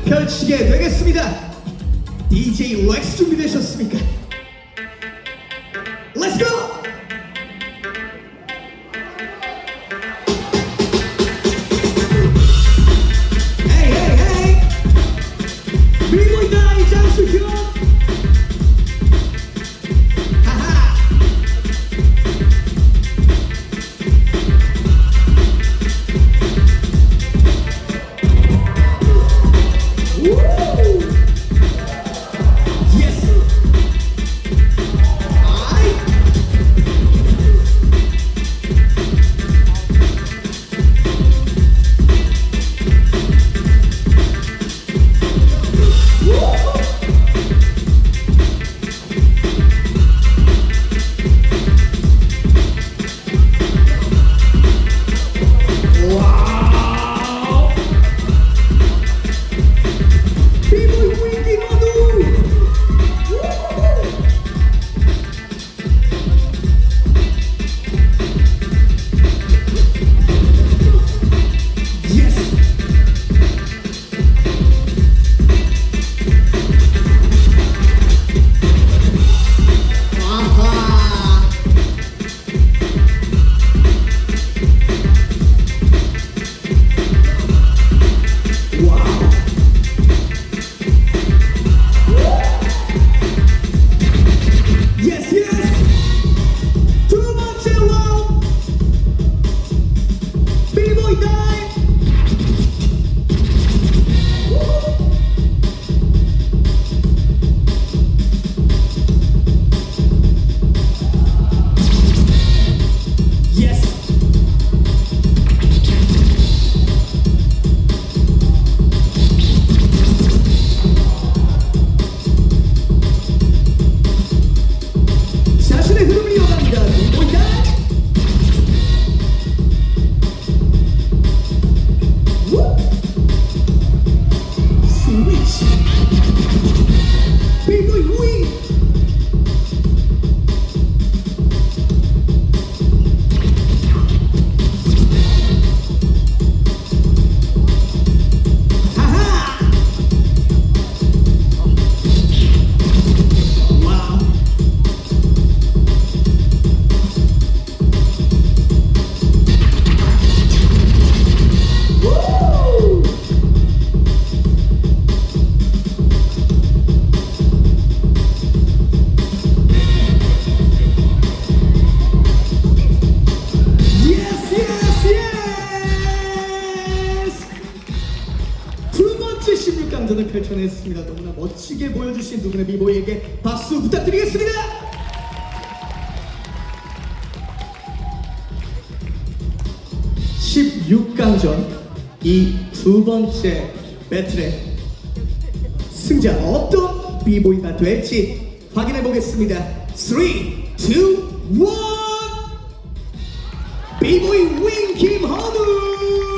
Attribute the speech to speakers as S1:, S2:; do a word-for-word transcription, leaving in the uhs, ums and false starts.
S1: 펼치게 되겠습니다. 디제이 렉스 준비되셨습니까? Let's go! Hey, hey, hey! 비보이 다이 장수형! 하하! Woo! Yes! 십육 강전을 펼쳐냈습니다. 너무나 멋지게 보여주신 두 분의 비보이에게 박수 부탁드리겠습니다. 십육 강전 이 두 번째 배틀의 승자 어떤 비보이가 될지 확인해 보겠습니다. 삼, 이, 일 비보이 윙 김헌우.